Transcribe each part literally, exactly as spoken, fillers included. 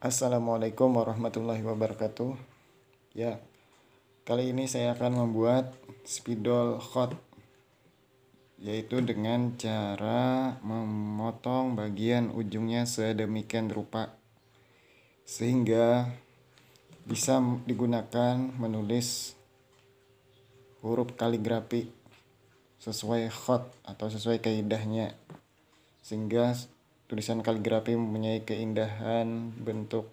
Assalamualaikum warahmatullahi wabarakatuh. Ya, kali ini saya akan membuat spidol hot, yaitu dengan cara memotong bagian ujungnya sedemikian rupa sehingga bisa digunakan menulis huruf kaligrafi sesuai hot atau sesuai kaidahnya, sehingga tulisan kaligrafi mempunyai keindahan bentuk.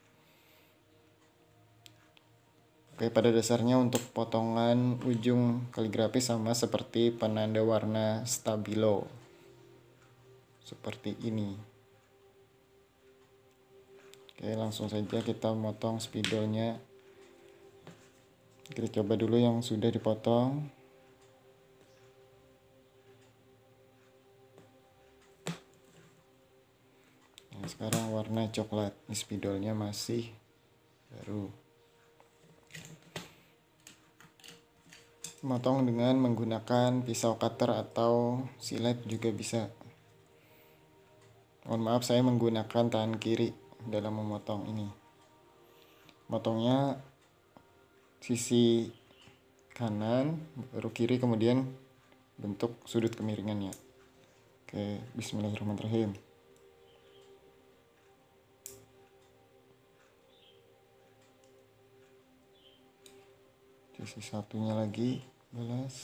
Oke, pada dasarnya untuk potongan ujung kaligrafi sama seperti penanda warna stabilo, seperti ini. Oke, langsung saja kita motong spidolnya. Kita coba dulu yang sudah dipotong. Nah, sekarang warna coklat. Ini spidolnya masih baru. Motong dengan menggunakan pisau cutter atau silet juga bisa. Mohon maaf, saya menggunakan tangan kiri dalam memotong ini. Motongnya sisi kanan, baru kiri, kemudian bentuk sudut kemiringannya. Oke, bismillahirrahmanirrahim. Sisi satunya lagi balas.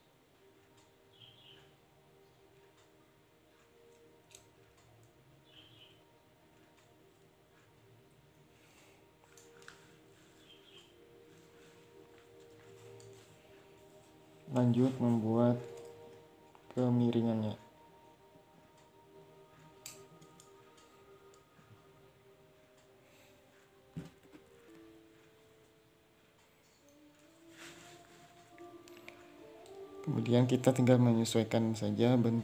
Lanjut membuat kemiringannya. Kemudian kita tinggal menyesuaikan saja bentuk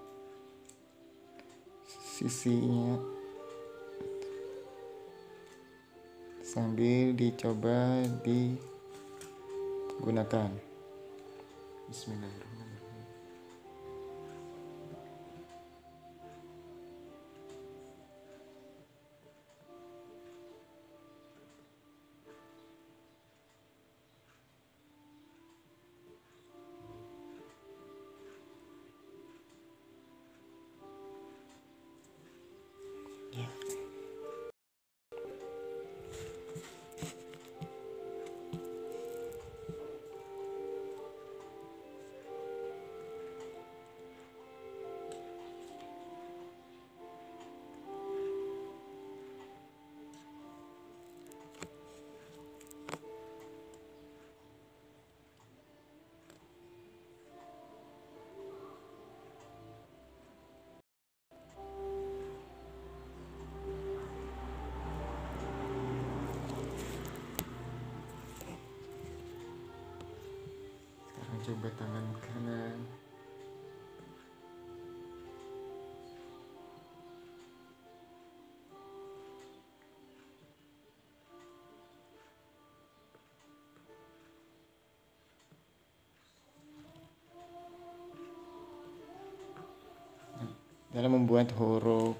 sisinya sambil dicoba digunakan. Bismillahirrahmanirrahim. Ya. Coba tangan kanan. Dalam membuat huruf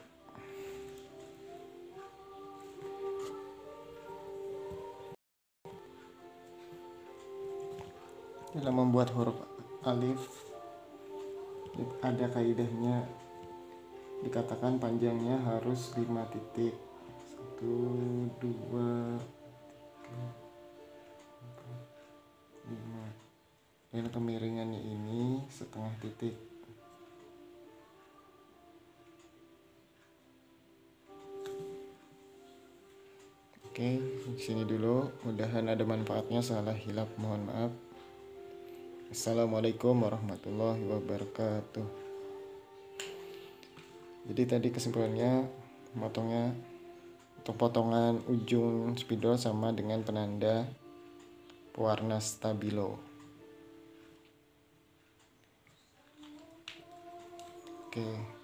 dalam membuat huruf alif ada kaidahnya, dikatakan panjangnya harus lima titik. Satu, dua, tiga, empat, lima. Dan kemiringannya ini setengah titik. Oke, di sini dulu. Mudahan ada manfaatnya. Salah hilap mohon maaf. Assalamualaikum warahmatullahi wabarakatuh. Jadi tadi kesimpulannya, motongnya untuk potongan ujung spidol sama dengan penanda pewarna stabilo. Oke.